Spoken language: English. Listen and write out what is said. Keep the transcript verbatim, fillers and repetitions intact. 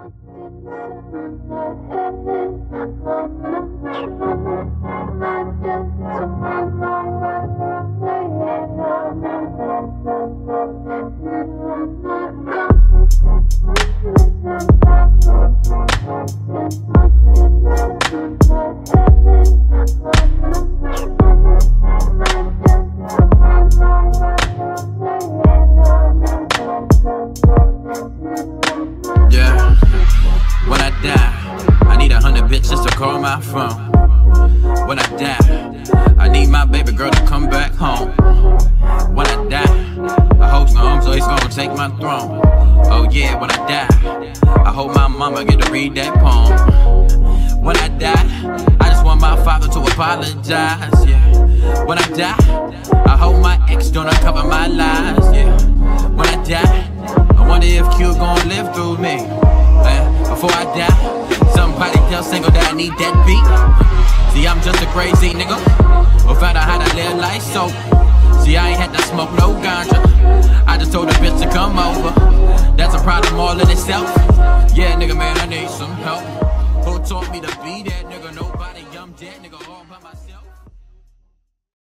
Yeah, when I die, I need a hundred bitches to call my phone. When I die, I need my baby girl to come back home. When I die, I hope my arms always gonna take my throne. Oh yeah, when I die, I hope my mama get to read that poem. When I die, I just want my father to apologize, yeah. When I die, I hope my ex don't uncover my lies, yeah. When I die, I wonder if Q gon' live through me. uh, Before I die, somebody tell Single that I need that beat. See, I'm just a crazy nigga who found out how to live life so. See, I ain't had to smoke no ganja, I just told the bitch to come over. That's a problem all in itself. Yeah, nigga, man, I need some help. Who taught me to be that nigga? Nobody, I'm dead, nigga, all by myself.